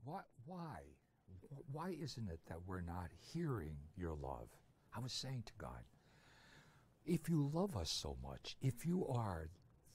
Why? Why isn't it that we're not hearing your love? I was saying to God, if you love us so much, if you are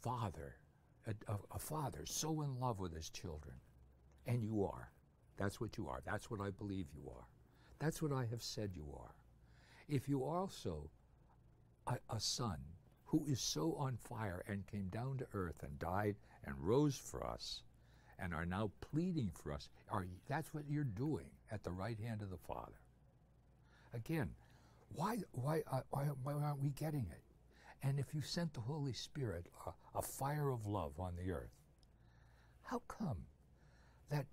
a father so in love with his children, and you are, that's what you are, that's what I believe you are, that's what I have said you are. If you are also a son who is so on fire and came down to earth and died and rose for us, and are now pleading for us, that's what you're doing at the right hand of the Father. Again, why aren't we getting it? And if you sent the Holy Spirit, a fire of love on the earth, how come that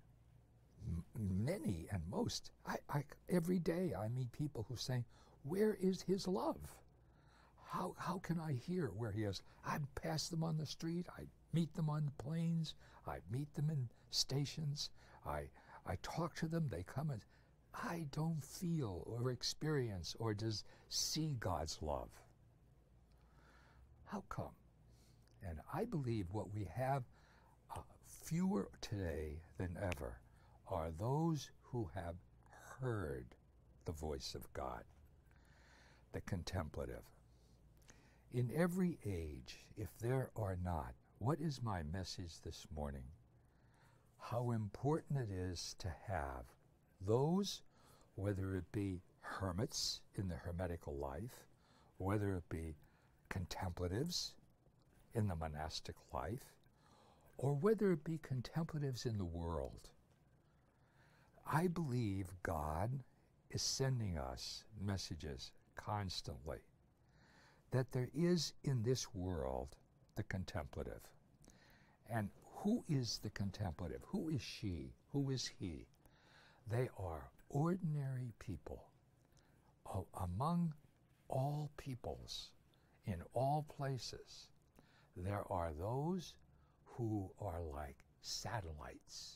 many and most, every day I meet people who say, where is his love? How can I hear where he is? I pass them on the street, I meet them on the planes, I meet them in stations, I talk to them, they come and I don't feel or experience or just see God's love. How come? And I believe what we have fewer today than ever are those who have heard the voice of God, the contemplative. In every age, if there are not, what is my message this morning? How important it is to have those, whether it be hermits in the hermetical life, whether it be contemplatives in the monastic life, or whether it be contemplatives in the world. I believe God is sending us messages constantly that there is in this world the contemplative. And who is the contemplative? Who is she? Who is he? They are ordinary people among all peoples, in all places. There are those who are like satellites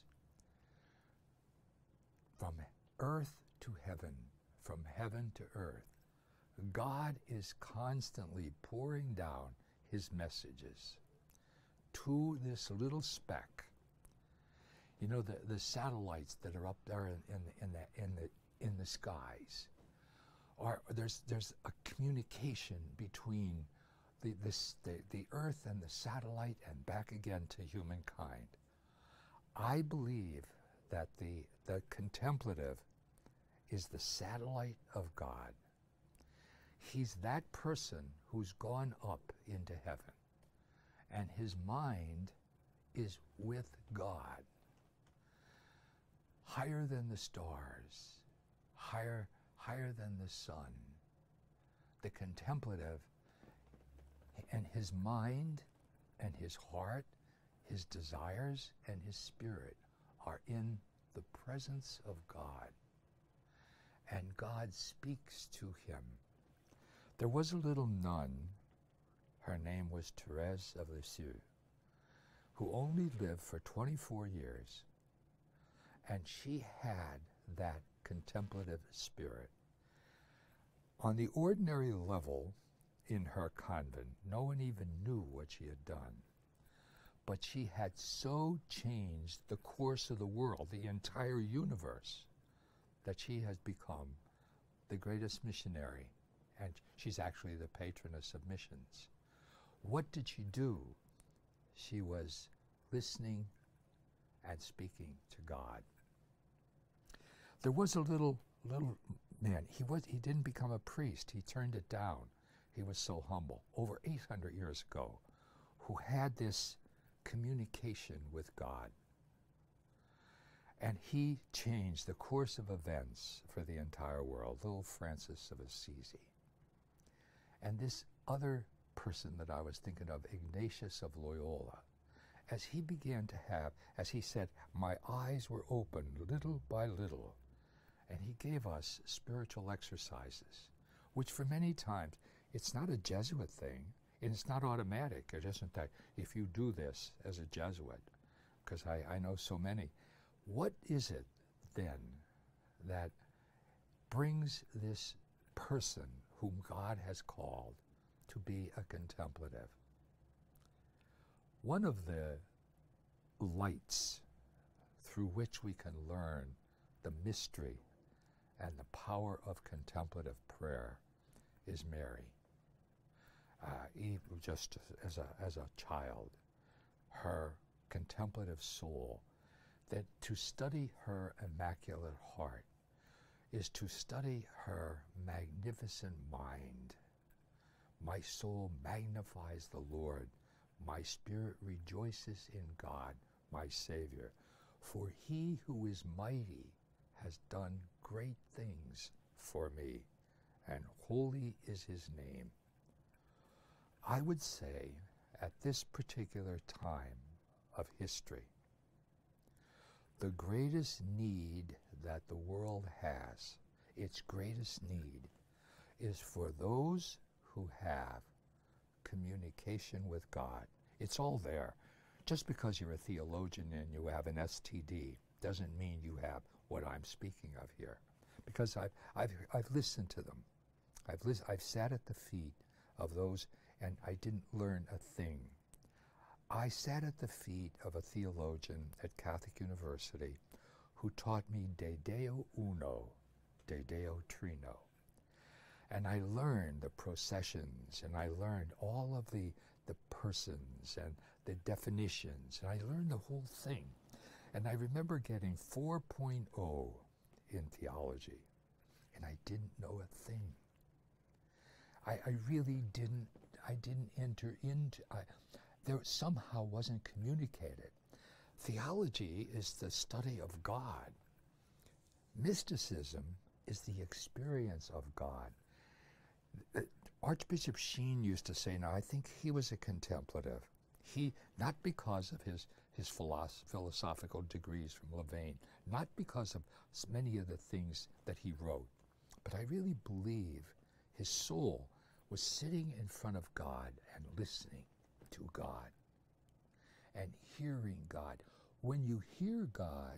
from earth to heaven, from heaven to earth. God is constantly pouring down his messages to this little speck. You know, the satellites that are up there in the skies. There's a communication between the earth and the satellite and back again to humankind. I believe that the contemplative is the satellite of God. He's that person who's gone up into heaven, and his mind is with God, higher than the stars, higher than the sun. The contemplative, and his mind and his heart, his desires and his spirit are in the presence of God, and God speaks to him. There was a little nun, her name was Thérèse of Lisieux, who only lived for 24 years, and she had that contemplative spirit. On the ordinary level in her convent, no one even knew what she had done. But she had so changed the course of the world, the entire universe, that she has become the greatest missionary, and she's actually the patroness of missions. What did she do? She was listening and speaking to God. There was a little man. He didn't become a priest. He turned it down. He was so humble. Over 800 years ago, who had this communication with God. And he changed the course of events for the entire world, little Francis of Assisi. And this other person that I was thinking of, Ignatius of Loyola, as he began to have, as he said, my eyes were opened little by little, and he gave us spiritual exercises, which for many times, it's not a Jesuit thing, and it's not automatic. It isn't that if you do this as a Jesuit, because I know so many. What is it then that brings this person whom God has called to be a contemplative? One of the lights through which we can learn the mystery and the power of contemplative prayer is Mary. Even just as a child, her contemplative soul, that to study her Immaculate Heart is to study her magnificent mind. My soul magnifies the Lord. My spirit rejoices in God, my Savior. For he who is mighty has done great things for me, and holy is his name. I would say at this particular time of history, the greatest need that the world has, its greatest need, is for those who have communication with God. It's all there. Just because you're a theologian and you have an STD doesn't mean you have what I'm speaking of here. Because I've listened to them. I've sat at the feet of those, and I didn't learn a thing. I sat at the feet of a theologian at Catholic University who taught me De Deo Uno, De Deo Trino. And I learned the processions, and I learned all of the persons and the definitions, and I learned the whole thing. And I remember getting 4.0 in theology, and I didn't know a thing. I really didn't. I didn't enter into. There somehow wasn't communicated. Theology is the study of God. Mysticism is the experience of God. Archbishop Sheen used to say, now I think he was a contemplative. He, not because of his philosophical degrees from Louvain, not because of many of the things that he wrote, but I really believe his soul was sitting in front of God and listening to God and hearing God. When you hear God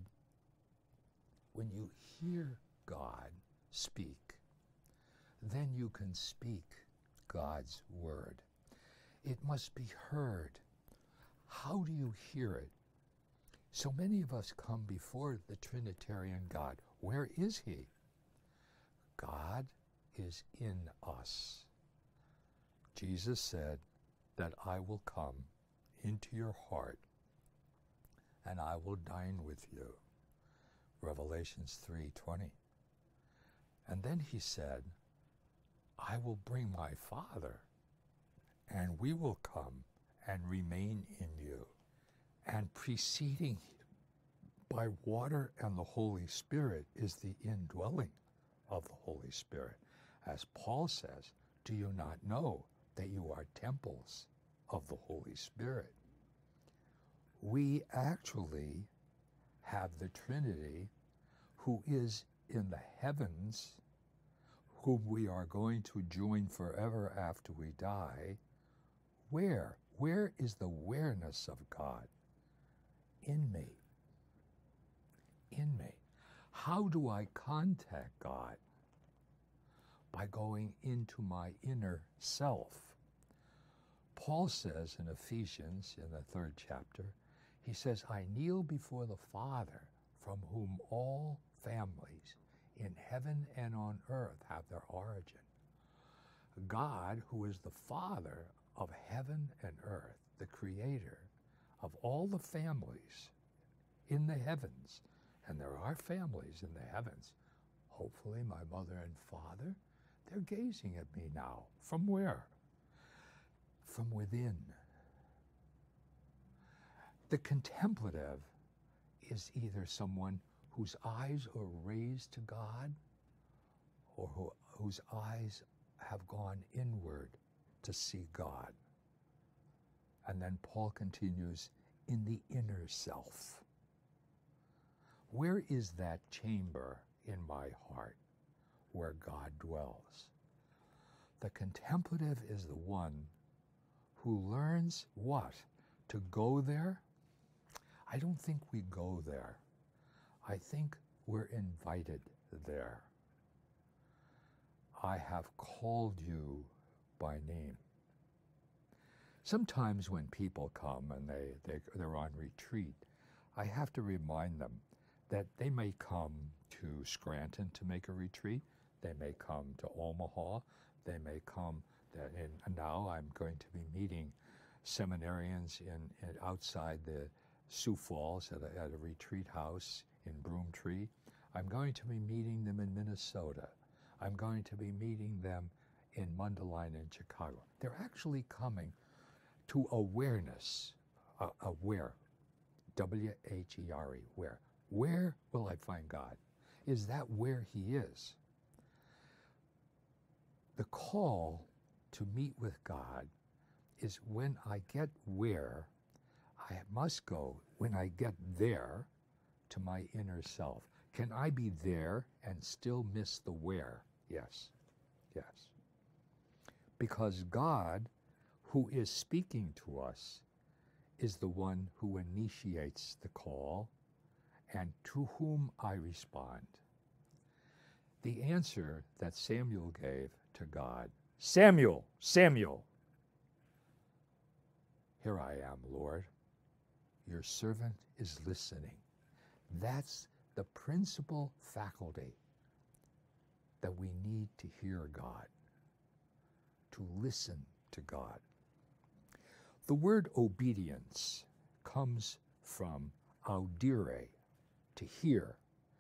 speak, then you can speak God's word. It must be heard. How do you hear it? So many of us come before the Trinitarian God. Where is he? God is in us. Jesus said that I will come into your heart and I will dine with you. Revelations 3:20. And then he said, I will bring my Father, and we will come and remain in you. And preceding by water and the Holy Spirit is the indwelling of the Holy Spirit. As Paul says, do you not know that you are temples of the Holy Spirit? We actually have the Trinity who is in the heavens, whom we are going to join forever after we die. Where? Where is the awareness of God? In me. In me. How do I contact God? By going into my inner self. Paul says in Ephesians, in the 3rd chapter, he says, I kneel before the Father, from whom all families in heaven and on earth have their origin. God, who is the Father of heaven and earth, the Creator of all the families in the heavens, and there are families in the heavens. Hopefully my mother and father, they're gazing at me now. From where? From within. The contemplative is either someone whose eyes are raised to God or whose eyes have gone inward to see God. And then Paul continues, in the inner self. Where is that chamber in my heart where God dwells? The contemplative is the one who learns what? To go there? I don't think we go there. I think we're invited there. I have called you by name. Sometimes when people come and they're on retreat, I have to remind them that they may come to Scranton to make a retreat. They may come to Omaha. They may come, and now I'm going to be meeting seminarians outside the Sioux Falls at a retreat house in Broomtree. I'm going to be meeting them in Minnesota. I'm going to be meeting them in Mundelein in Chicago. They're actually coming to awareness, aware, W-H-E-R-E, where. Where will I find God? Is that where He is? The call to meet with God is when I get where, I must go, when I get there, to my inner self. Can I be there and still miss the where? Yes, yes. Because God, who is speaking to us, is the one who initiates the call and to whom I respond. The answer that Samuel gave to God, Samuel, Samuel, here I am, Lord. Your servant is listening. That's the principal faculty that we need to hear God, to listen to God. The word obedience comes from audire, to hear.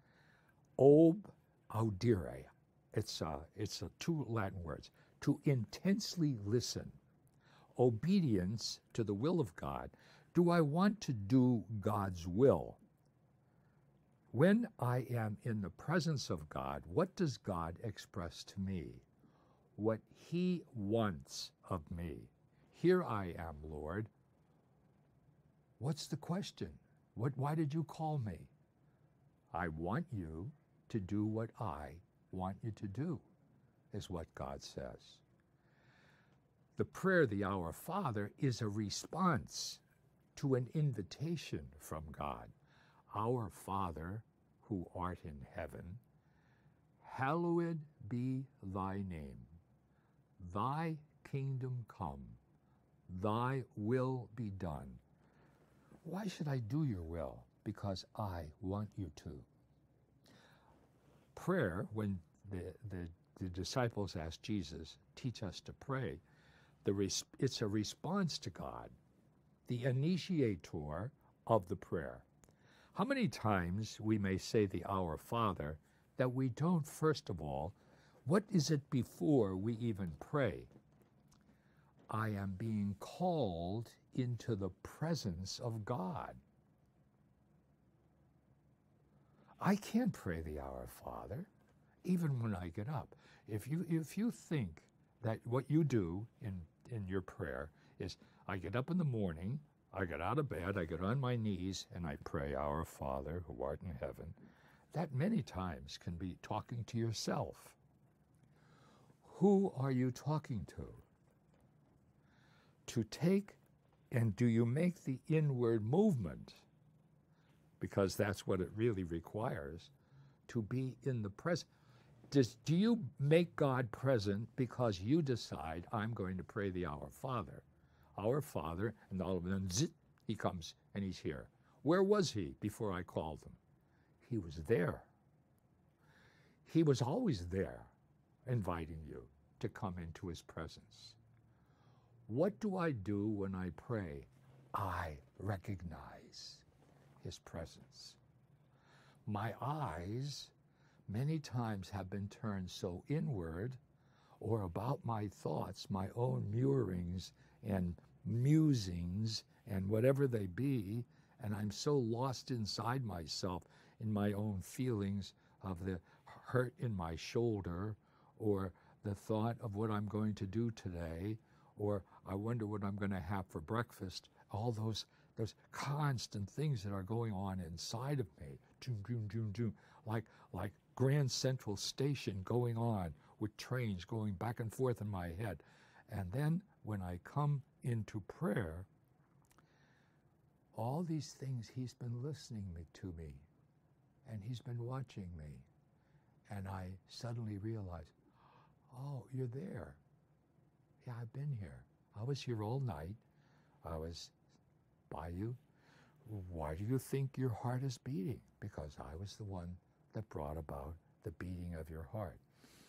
Audire. It's two Latin words. To intensely listen. Obedience to the will of God. Do I want to do God's will? When I am in the presence of God, what does God express to me? What He wants of me. Here I am, Lord. What's the question? Why did you call me? I want you to do what I want you to do, is what God says. The prayer, the Our Father, is a response to an invitation from God. Our Father, who art in heaven, hallowed be thy name. Thy kingdom come. Thy will be done. Why should I do your will? Because I want you to. Prayer, when the disciples asked Jesus, teach us to pray, it's a response to God, the initiator of the prayer. How many times we may say the Our Father that we don't, first of all, what is it before we even pray? I am being called into the presence of God. I can't pray the Our Father, even when I get up. If you think that what you do in your prayer is, I get up in the morning, I get out of bed, I get on my knees, and I pray, Our Father, who art in heaven, that many times can be talking to yourself. Who are you talking to? To take, and do you make the inward movement, because that's what it really requires, to be in the present. Do you make God present because you decide, I'm going to pray the Our Father? Our Father, and all of a sudden, zit, He comes and He's here. Where was He before I called Him? He was there. He was always there, inviting you to come into His presence. What do I do when I pray? I recognize His presence. My eyes many times have been turned so inward, or about my thoughts, my own murmurings and musings and whatever they be, and I'm so lost inside myself in my own feelings of the hurt in my shoulder, or the thought of what I'm going to do today, or I wonder what I'm going to have for breakfast, all those constant things that are going on inside of me, like Grand Central Station going on with trains going back and forth in my head. And then when I come into prayer, all these things, He's been listening to me, and He's been watching me. And I suddenly realize, oh, you're there. Yeah, I've been here. I was here all night. I was by you, Why do you think your heart is beating? Because I was the one that brought about the beating of your heart.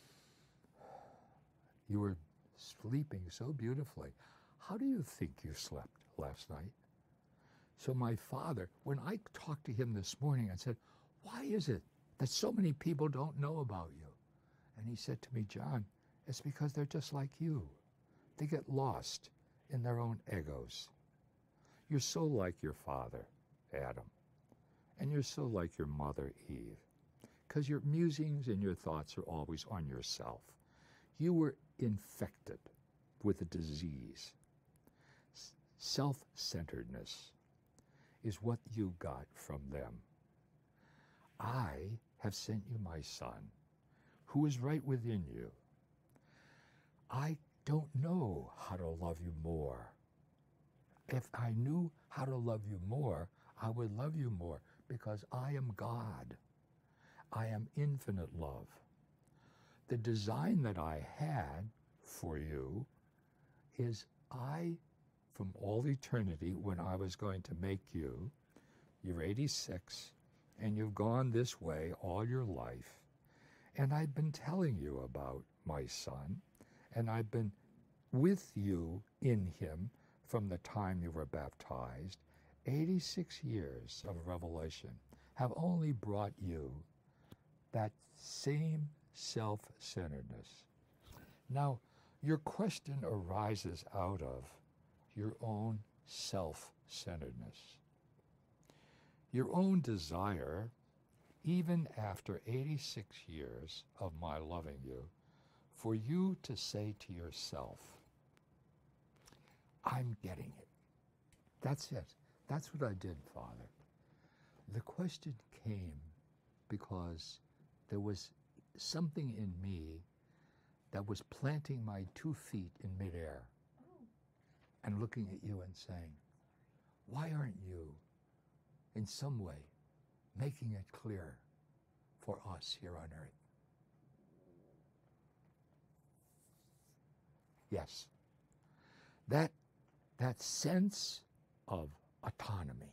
You were sleeping so beautifully. How do you think you slept last night? So my father, when I talked to him this morning, I said, why is it that so many people don't know about you? And he said to me, John, it's because they're just like you. They get lost in their own egos. You're so like your father, Adam, and you're so like your mother, Eve, because your musings and your thoughts are always on yourself. You were infected with a disease. Self-centeredness is what you got from them. I have sent you my son, who is right within you. I don't know how to love you more. If I knew how to love you more, I would love you more, because I am God. I am infinite love. The design that I had for you is from all eternity, when I was going to make you, you're 86, and you've gone this way all your life, and I've been telling you about my son, and I've been with you in him from the time you were baptized. 86 years of revelation have only brought you that same self-centeredness. Now, your question arises out of your own self-centeredness. Your own desire, even after 86 years of my loving you, for you to say to yourself, I'm getting it. That's it. That's what I did, Father. The question came because there was something in me that was planting my 2 feet in midair and looking at you and saying, why aren't you, in some way, making it clear for us here on earth? Yes, that sense of autonomy,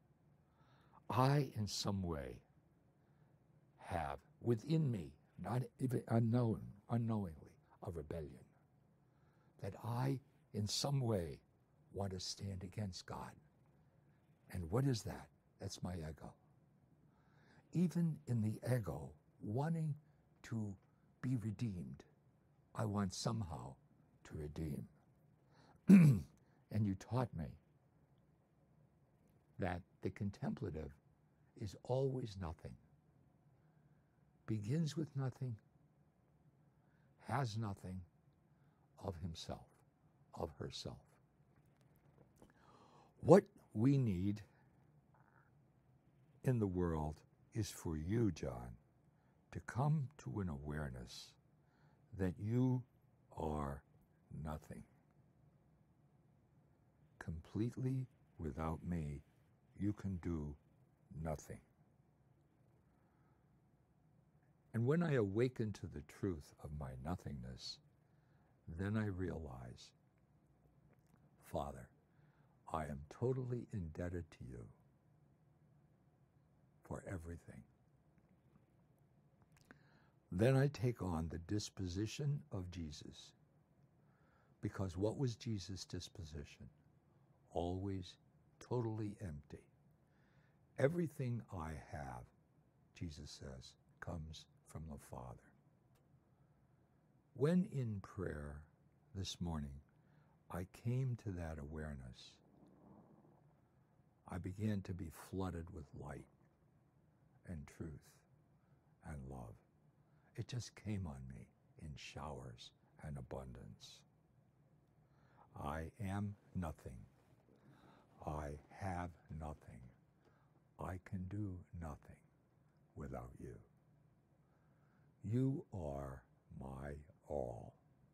I, in some way, have within me, not even unknowingly, a rebellion, that I, in some way, want to stand against God. And what is that? That's my ego. Even in the ego, wanting to be redeemed, I want somehow to redeem. And you taught me that the contemplative is always nothing, begins with nothing, has nothing of himself, of herself. What we need in the world is for you, John, to come to an awareness that you are nothing. Completely without me, you can do nothing. And when I awaken to the truth of my nothingness, then I realize, Father, I am totally indebted to you for everything. Then I take on the disposition of Jesus, because what was Jesus' disposition? Always totally empty. Everything I have, Jesus says, comes from the Father. When in prayer this morning, I came to that awareness, I began to be flooded with light and truth and love. It just came on me in showers and abundance. I am nothing. I have nothing. I can do nothing without you. You are my all.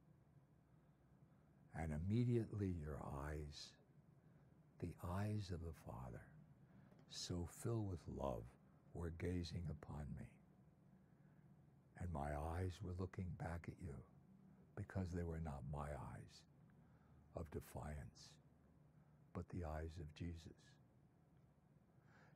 And immediately your eyes, the eyes of the Father, so filled with love, were gazing upon me. And my eyes were looking back at you, because they were not my eyes of defiance, but the eyes of Jesus.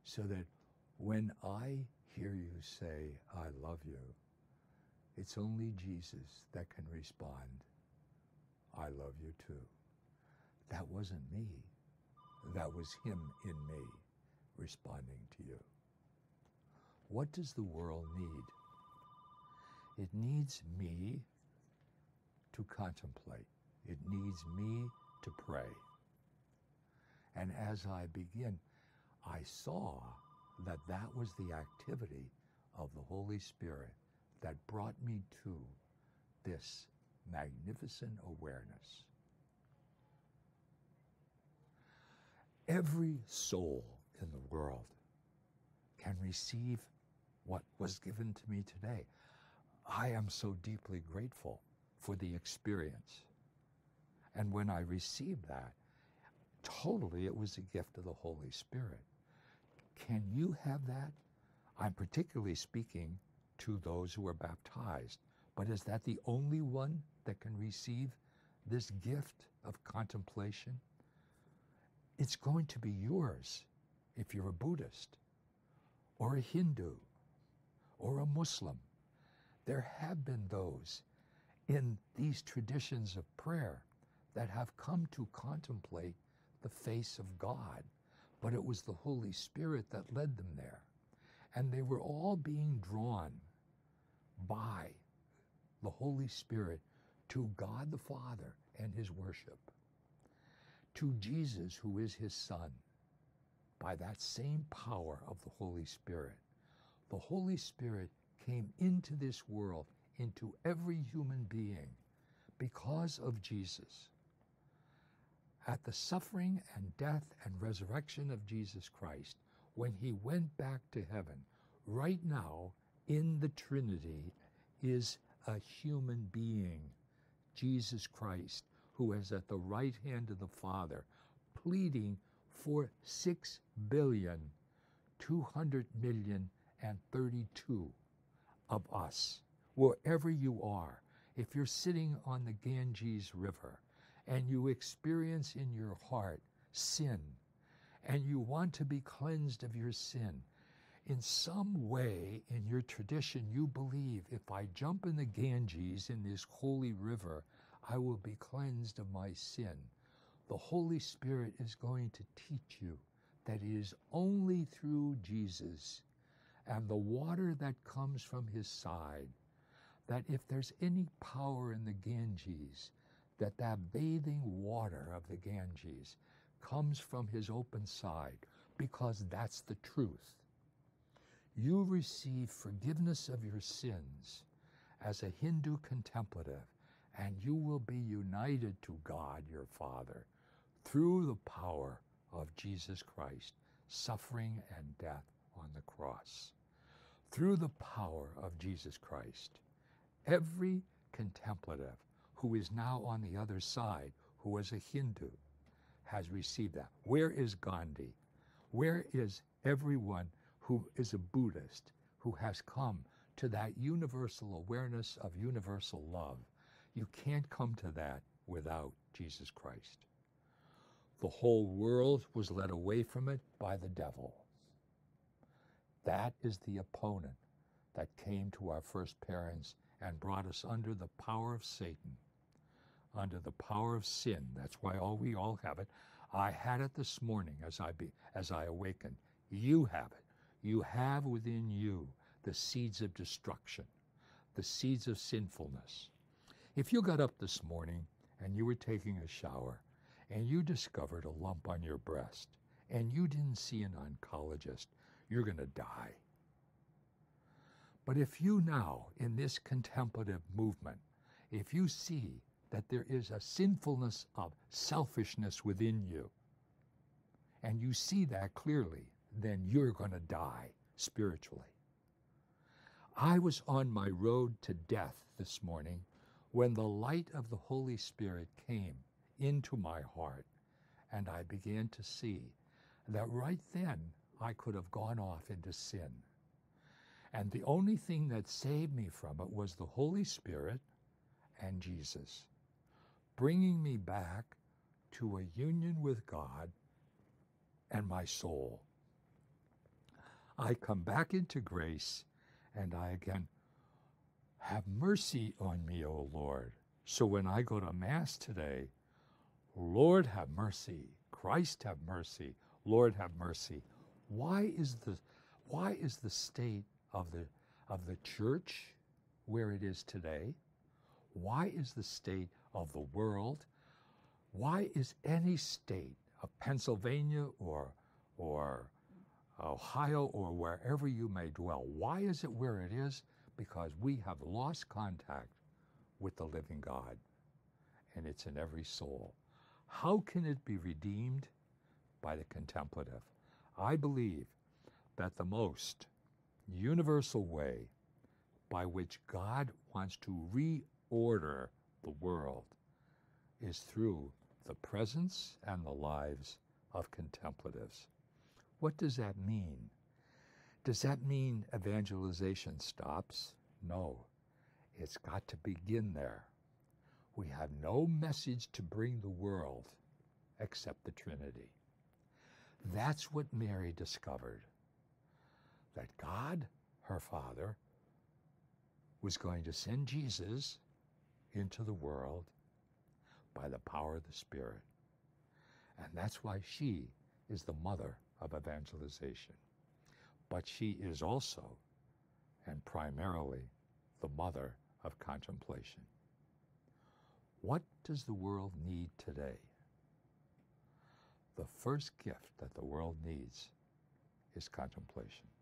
so that when I hear you say, I love you, it's only Jesus that can respond, I love you too. That wasn't me. That was him in me responding to you. What does the world need? It needs me to contemplate. It needs me to pray. And as I begin, I saw that that was the activity of the Holy Spirit that brought me to this magnificent awareness. Every soul in the world can receive what was given to me today. I am so deeply grateful for the experience. And when I received that, totally it was a gift of the Holy Spirit. Can you have that? I'm particularly speaking to those who are baptized, but is that the only one that can receive this gift of contemplation? It's going to be yours if you're a Buddhist or a Hindu or a Muslim. There have been those in these traditions of prayer that have come to contemplate the face of God, but it was the Holy Spirit that led them there. And they were all being drawn by the Holy Spirit to God the Father and his worship, to Jesus, who is his Son, by that same power of the Holy Spirit. The Holy Spirit came into this world, into every human being, because of Jesus. At the suffering and death and resurrection of Jesus Christ, when he went back to heaven, right now in the Trinity is a human being, Jesus Christ, who is at the right hand of the Father, pleading for 6,200,000,032 of us, wherever you are. If you're sitting on the Ganges River and you experience in your heart sin, and you want to be cleansed of your sin, in some way in your tradition you believe, if I jump in the Ganges, in this holy river, I will be cleansed of my sin. The Holy Spirit is going to teach you that it is only through Jesus and the water that comes from his side, that if there's any power in the Ganges, that bathing water of the Ganges comes from his open side, because that's the truth. You receive forgiveness of your sins as a Hindu contemplative, and you will be united to God your Father through the power of Jesus Christ, suffering and death on the cross. Through the power of Jesus Christ, every contemplative who is now on the other side, who is a Hindu, has received that. Where is Gandhi? Where is everyone who is a Buddhist, who has come to that universal awareness of universal love? You can't come to that without Jesus Christ. The whole world was led away from it by the devil. That is the opponent that came to our first parents and brought us under the power of Satan, under the power of sin. That's why we all have it. I had it this morning as I awakened. You have it. You have within you the seeds of destruction, the seeds of sinfulness. If you got up this morning and you were taking a shower and you discovered a lump on your breast and you didn't see an oncologist, you're going to die. But if you now, in this contemplative movement, if you see that there is a sinfulness of selfishness within you, and you see that clearly, then you're going to die spiritually. I was on my road to death this morning when the light of the Holy Spirit came into my heart, and I began to see that right then I could have gone off into sin. And the only thing that saved me from it was the Holy Spirit and Jesus, bringing me back to a union with God and my soul. I come back into grace, and I again, have mercy on me, O Lord. So when I go to Mass today, Lord have mercy, Christ have mercy, Lord have mercy. Why is the state of the church where it is today? Why is the state of the world? Why is any state of Pennsylvania or Ohio or wherever you may dwell, why is it where it is? Because we have lost contact with the living God, and it's in every soul. How can it be redeemed? By the contemplative. I believe that the most universal way by which God wants to reorder the world is through the presence and the lives of contemplatives. What does that mean? Does that mean evangelization stops? No, it's got to begin there. We have no message to bring the world except the Trinity. That's what Mary discovered, that God, her Father, was going to send Jesus into the world by the power of the Spirit. And that's why she is the mother of evangelization. But she is also, and primarily, the mother of contemplation. What does the world need today? The first gift that the world needs is contemplation.